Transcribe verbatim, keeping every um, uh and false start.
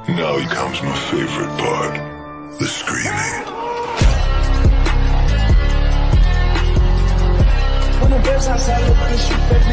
Now comes my favorite part, the screaming. When the bears outside, look, shoot back.